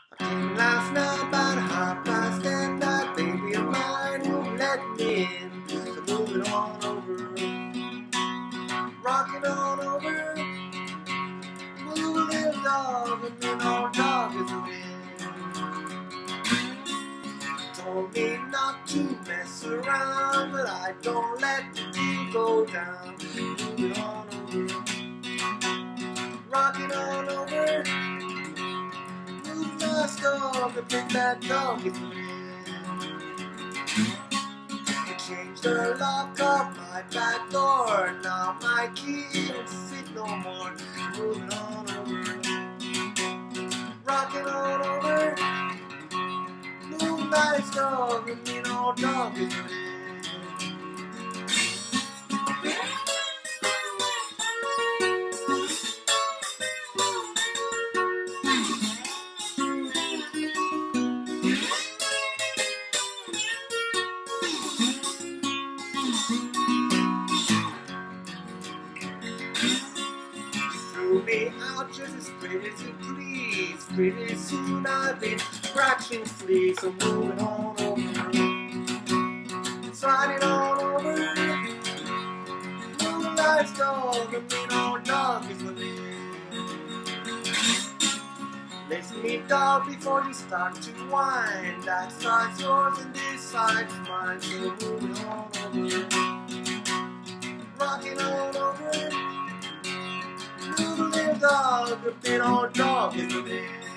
I came last night about 10:30. That baby of mine won't let me in. So moving on over, rocking on over. Move a little dog, and then old dog is a win. Told me not to mess around, but I don't let the deal go down. Moving on over, rocking on over. Last dog, the big bad dog is in. I changed the lock of my back door. Now my key don't fit no more. Moving on over, rocking on over. Move nice dog, the mean old dog is in. Threw me out just as pretty as you please. Pretty soon I've been scratching fleas. So moving on over, sliding on over. Move a nice dog, the mean old dog is living. Listen me dog before you start to whine. That side's yours and this side's mine. So moving on over, rocking on over. Little dog, the big old dog is a man.